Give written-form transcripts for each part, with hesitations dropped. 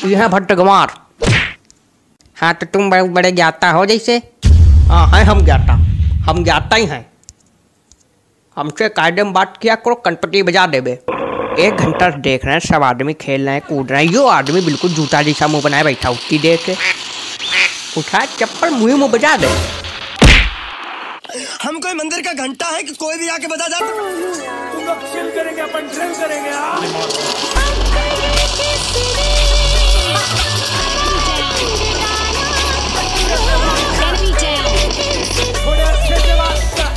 ये है भट्टगमार। हाँ तो तुम बड़े बड़े ज्ञाता हो जैसे। हाँ है हम ज्ञाता ही हैं। हमसे कायदे में बात किया करो, कनपटी बजा देबे। 1 घंटा से देख रहे हैं, सब आदमी खेल रहे हैं, कूद रहे हैं। यो आदमी बिल्कुल जूता जैसा मुंह बनाए बैठा, उठती देख के उठा चप्पल मुँह में बजा दे। हम कोई मंदिर का घंटा है कि कोई भी आके बजा जाता। तुम लोग चिल करेंगे, अपन ड्रिल करेंगे। थोड़े अच्छे से बात कर।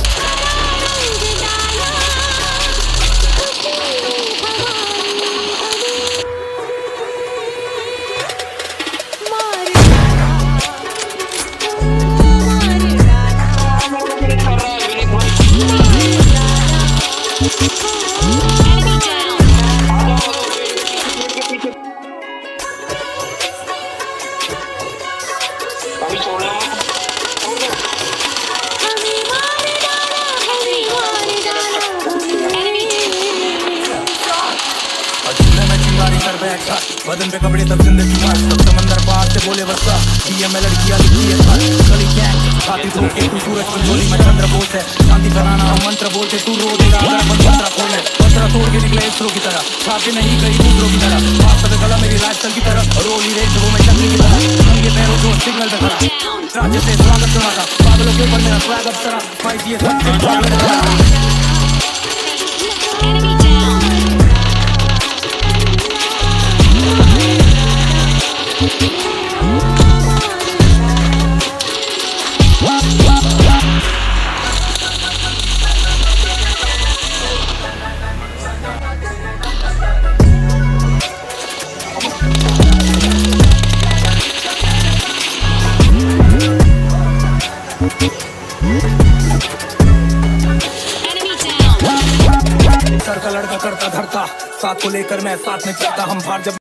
बदन पे कपड़े तब जिंदगी मार, तब समंदर पार से बोले बस्ता डीएम में लड़कियां लिखी है था गली गैंग खाती धो के तू सूरज की गोली में चंद्र बोल है शांति फैलाना मंत्र बोलते तू रो देगा अगर मंत्र खोले मंत्र तोड़ के निकले इसरो की तरह छापे नहीं गई दूसरों की तरह हाथ पे गला मेरी लाइफस्टाइल की तरह रोली रेंज वो मैं चंद्र की तरह ये पैरों जो सिग्नल पे खड़ा राज्य से स्वागत सुनाता पागलों के ऊपर मेरा स्वागत करा भाई ये सबसे स्वागत करा। सर का लड़का करता धरता साथ को लेकर मैं साथ में चलता हम बाहर जब